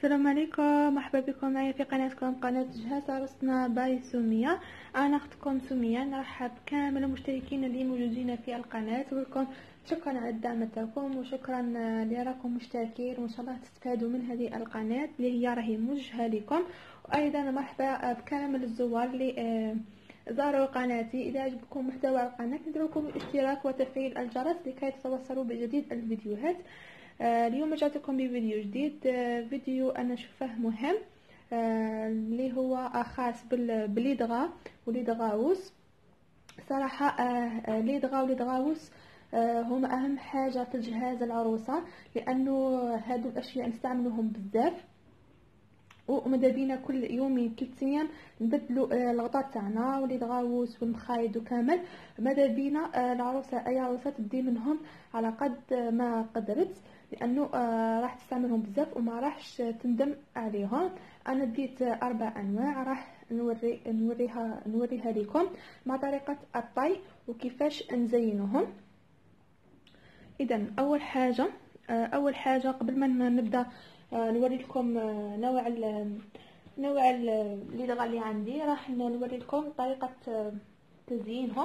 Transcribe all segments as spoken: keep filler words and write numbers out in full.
السلام عليكم، مرحبا بكم معايا في قناتكم قناه جهاز عروسنا باي سميه. انا اختكم سميه، نرحب كامل المشتركين اللي موجودين في القناه، ولكم شكرا على الدعم تاعكم وشكرا اللي راكم مشتركين، وان شاء الله تستفادوا من هذه القناه اللي هي راهي موجهه لكم. وايضا مرحبا بكامل الزوار اللي زاروا قناتي. اذا عجبكم محتوى القناه ندير لكم الاشتراك وتفعيل الجرس لكي تتوصلوا بجديد الفيديوهات. آه اليوم جاتكم بفيديو جديد، آه فيديو انا نشوفه مهم، آه اللي هو خاص بالليدغا وليدغاوس. صراحه آه ليدغا وليدغاوس آه هما اهم حاجه في جهاز العروسه، لانه هادو الاشياء نستعملوهم بزاف، وماذا بينا كل يومين ثلاث ايام نبدلوا الغطاء تاعنا وليدغاوس والمخايد وكامل. ماذا بينا العروسه اي عروسه تدي منهم على قد ما قدرت، لانه راح تستعملهم بزاف وما راحش تندم عليهم. انا ديت اربع انواع، راح نوري نوريها نوريها لكم مع طريقه الطي وكيفاش نزينهم. اذا اول حاجه اول حاجه قبل ما نبدا نوري لكم نوع نوع الليدغا اللي عندي، راح نوري لكم طريقه تزيينهم.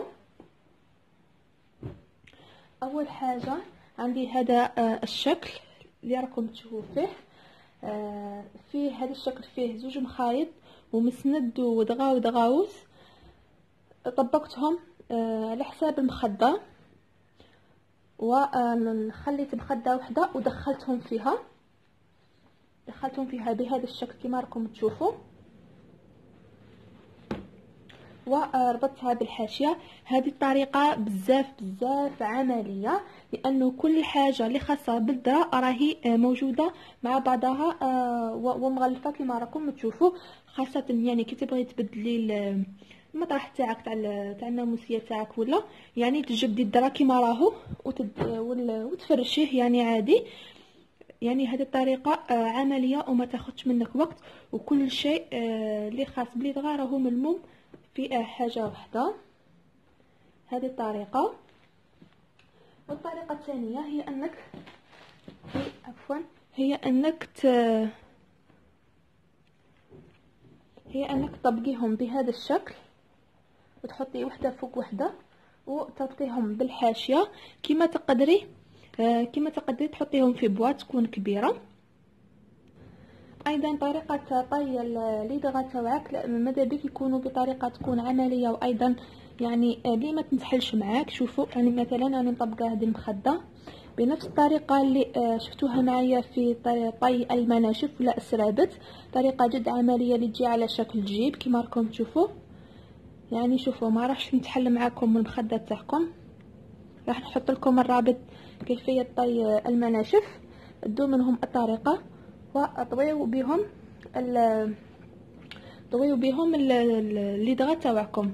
اول حاجه عندي هذا الشكل اللي راكم تشوفوا فيه، فيه هذا الشكل فيه زوج مخايط ومسند ودغا ودغاوس، طبقتهم على حساب المخده وخليت مخده وحده ودخلتهم فيها دخلتهم فيها بهذا الشكل كما راكم تشوفوا، وربطتها بالحاشيه. هذه الطريقه بزاف بزاف عمليه، لانه كل حاجه اللي خاصه بالذراع راهي موجوده مع بعضها ومغلفه كما راكم تشوفوا. خاصه يعني كي تبغي تبدلي المطرح تاعك تاع تاع الناموسيه تاعك، ولا يعني تجبدي الذراع كما راهو وتفرشيه يعني عادي. يعني هذه الطريقه عمليه وما تاخذش منك وقت، وكل شيء اللي خاص بالليدغا راهو ملموم في حاجه واحده. هذه الطريقه. والطريقه الثانيه هي انك هي عفوا هي انك ت... هي انك تطبقيهم بهذا الشكل وتحطي وحده فوق وحده وتغطيهم بالحاشيه كما تقدري كما تقدري تحطيهم في بواط تكون كبيره. ايضا طريقه طي الليدغا تاعك ماذا بك يكونوا بطريقه تكون عمليه، وايضا يعني اللي ما تنسحلش معاك. شوفوا يعني مثلا انا مطبقه هذه المخده بنفس الطريقه اللي شفتوها معايا في طي المناشف ولا السرابت، طريقه جد عمليه اللي تجي على شكل جيب كما راكم تشوفوا. يعني شوفوا ما راحش نتحل معاكم المخده تاعكم، راح نحط لكم الرابط كيفيه طي المناشف، دو منهم الطريقه وطويو بهم ال طويو بهم الليدغا تاعكم.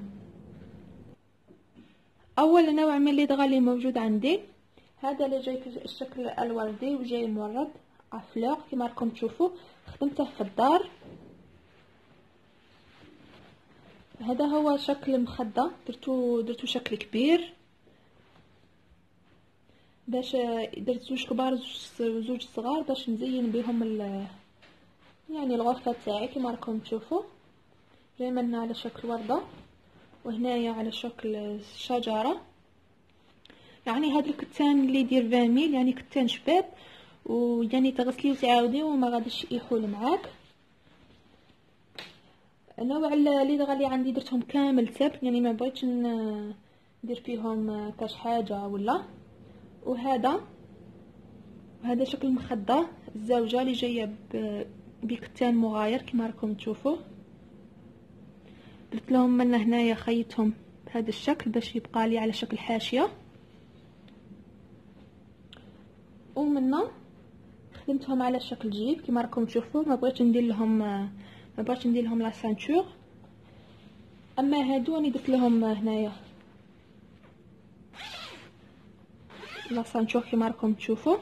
اول نوع من الليدغا اللي موجود عندي هذا اللي جاي في الشكل الوردي وجاي مورد افلور كما راكم تشوفوا، خدمته في الدار. هذا هو شكل المخده، درتو درتو شكل كبير باش درت زوج كبار وزوج صغار باش نزين بهم ال يعني الغرفه تاعي كما راكم تشوفوا. دائما على شكل ورده وهنايا على شكل شجره. يعني هذا الكتان اللي يدير فاميل يعني كتان شباب، ويعني تغسليه وتعاوديه وما غاديش يحول معاك. نوع الليدغا اللي عندي درتهم كامل سبت، يعني ما بغيتش ندير فيهم كاش حاجه ولا. وهذا وهذا شكل المخده الزوجه اللي جايه بكتان مغاير كما راكم تشوفوا. درت لهم من هنايا خيطهم بهذا الشكل باش يبقى لي على شكل حاشيه، ومنا خدمتهم على شكل جيب كما راكم تشوفوا. ما بغيتش ندير لهم ما بغيتش ندير لهم لا سانتور. اما هادو راني درت لهم هنايا لا سانتور كما راكم تشوفوا.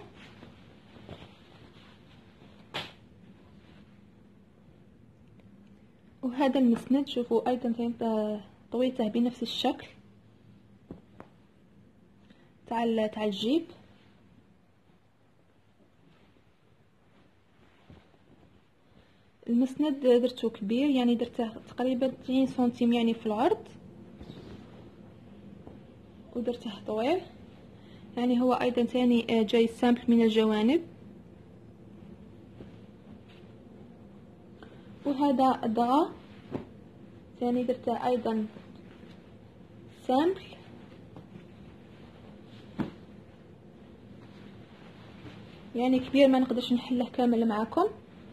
وهذا المسند شوفوا ايضا طويته بنفس الشكل تاع تاع الجيب. المسند درتو كبير، يعني درته تقريبا عشرين سنتيم يعني في العرض، ودرته طويل. يعني هو ايضا ثاني جاي سامبل من الجوانب. وهذا الدغا ثاني درته ايضا سامبل. يعني كبير ما نقدرش نحله كامل معكم.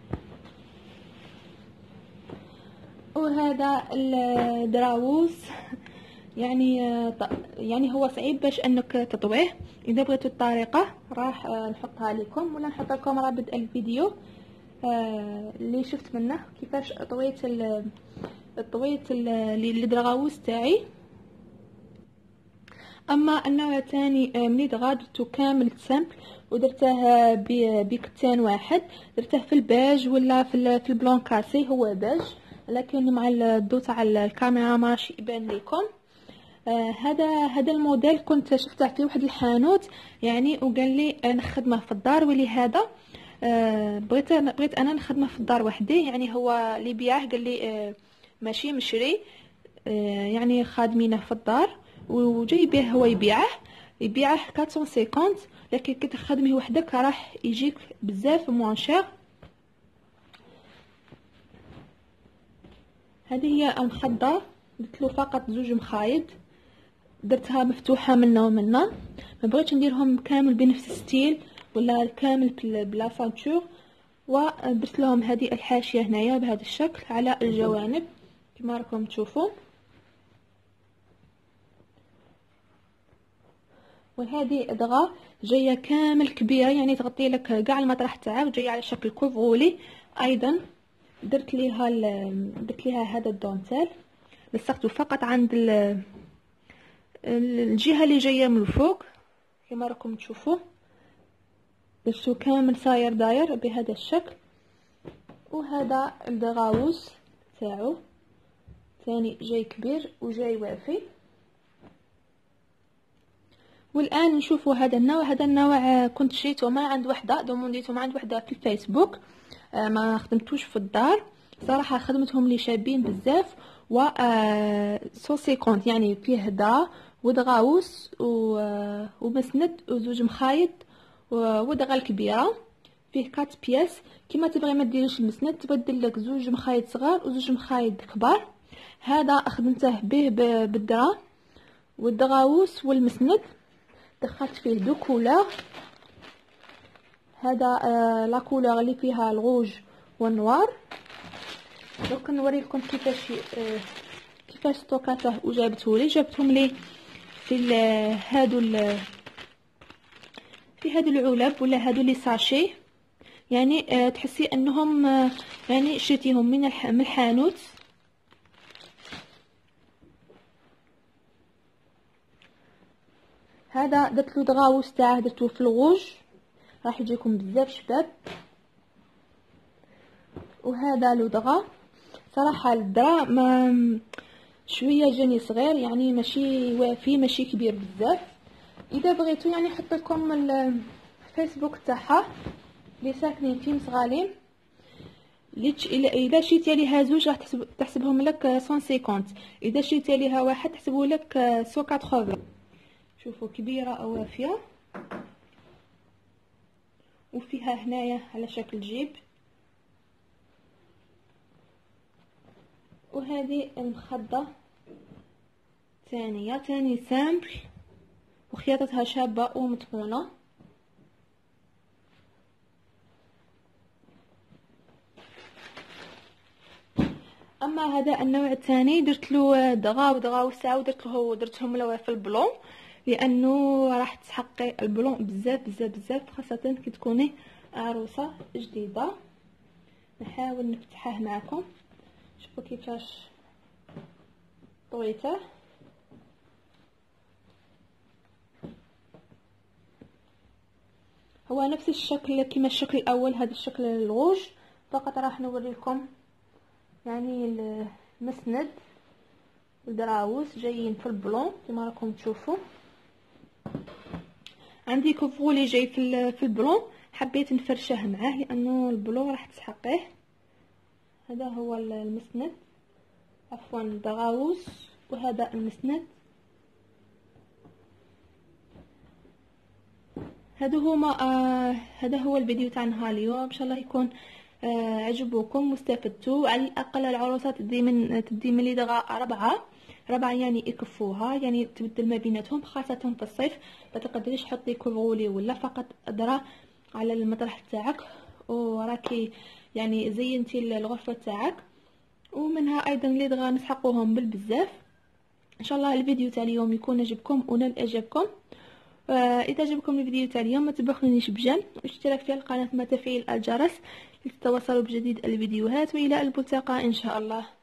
وهذا الدراوس يعني يعني هو صعيب باش انك تطويه. اذا بغيتوا الطريقه راح نحطها لكم، ولا نحط لكم رابط الفيديو اللي شفت منه كيفاش طويت طويت الدراوس تاعي. اما النوع الثاني من دغا درتو كامل سامبل، ودرته بكتان واحد، درته في الباج ولا في في البلون كاسي، هو باج لكن مع الضوء تاع الكاميرا ما راش يبان لكم. آه هذا هذا الموديل كنت شفته في واحد الحانوت يعني، وقال لي نخدمه في الدار، ولهذا آه بغيت بغيت انا نخدمه في الدار وحدي. يعني هو اللي بيعه قال لي آه ماشي مشري، آه يعني خادمينه في الدار وجاي بيه هو يبيعه يبيعه أربعمية وخمسين، لكن كي تخدميه وحدك راح يجيك بزاف موان شير. هذه هي المخده، درتلو فقط زوج مخايد، درتها مفتوحه منا ومنا، ما بغيتش نديرهم كامل بنفس الستيل ولا كامل بلا سانتور. ودرت لهم هذه الحاشيه هنايا بهذا الشكل على الجوانب كما راكم تشوفوا. وهذه دغا جايه كامل كبيره، يعني تغطي لك كاع المطرح تاعك، جايه على شكل كوفرولي. ايضا درت ليها درت ليها هذا الدونتيل، لصقته فقط عند الجهه اللي جايه من الفوق كما راكم تشوفوا. درتو كامل صاير داير بهذا الشكل. وهذا الدغاوس تاعو ثاني جاي كبير وجاي وافي. والان نشوفوا هذا النوع. هذا النوع كنت شريته ما عند وحده، دومونديته ما عند وحده في الفيسبوك، ما خدمتوش في الدار صراحه، خدمتهم لي شابين بزاف. و سوسيكونت يعني فيه دا ودغاوس ومسند وزوج مخايط ودغا الكبيره، فيه كات بياس. كيما تبغي ما ديريش المسند، تبدل لك زوج مخايط صغار وزوج مخايط كبار. هذا خدمته به بالدرا والدغاوس والمسند، دخلت فيه دو كولور. هذا آه لا كولور اللي فيها الغوج والنوار. دوك نوريكم كيفاش آه كيفاش ستوكاته وجابته لي. جابتهم لي في هادو في هادو العلب ولا هادو لي ساشي، يعني آه تحسي انهم آه يعني شريتيهم من من الحانوت. هذا درت له دغاوس تاعه، درتو في الغوج راح يجيكم بزاف شباب. وهذا له دغا صراحه الدرا ما شويه جاني صغير، يعني ماشي وافي ماشي كبير بزاف. اذا بغيتو يعني نحط لكم الفيسبوك تاعها اللي ساكنين في مصغالين، اذا شريتي ليها زوج راح تحسب تحسبهم لك مية وخمسين، اذا شريتي ليها واحد تحسبوا لك مية وثمانين. شوفوا كبيره او وافيه، وفيها هنايا على شكل جيب. وهذه المخده ثانيه ثاني سامبل، وخياطتها شابه ومتقونه. اما هذا النوع الثاني درت له دغا ودغا وساعه، ودرت له درتهم له في البلون، لانه راح تحقي البلون بزاف بزاف بزاف، خاصه كي تكوني عروسه جديده. نحاول نفتحه معكم، شوفوا كيفاش طويته. هو نفس الشكل كما الشكل الاول، هذا الشكل الغوج، فقط راح نوريكم يعني المسند والدراوس جايين في البلون كما راكم تشوفوا. عندي كوفرولي جاي في في البلون، حبيت نفرشه معاه لانه البلون راح تسحقيه. هذا هو المسند، عفوا الدراوس، وهذا المسند. هذا هما آه هذا هو الفيديو تاعنا اليوم. ان شاء الله يكون آه عجبكم واستفدتوا. على الاقل العروسات تدي من تدي من لي دغا ربعه ربعه يعني يكفوها، يعني تبدل ما بيناتهم، خاصه في الصيف ما تقدريش تحطي كوفغولي ولا فقط درا على المطرح تاعك، وراكي يعني زينتي الغرفه تاعك. ومنها ايضا لي دغا نسحقوهم بالبزاف. ان شاء الله الفيديو تاع اليوم يكون عجبكم ونال اعجابكم. اذا عجبكم الفيديو تاع اليوم ما تبخلونيش بجيم واشتراك في القناه مع تفعيل الجرس لتتواصلوا بجديد الفيديوهات، والى الملتقى ان شاء الله.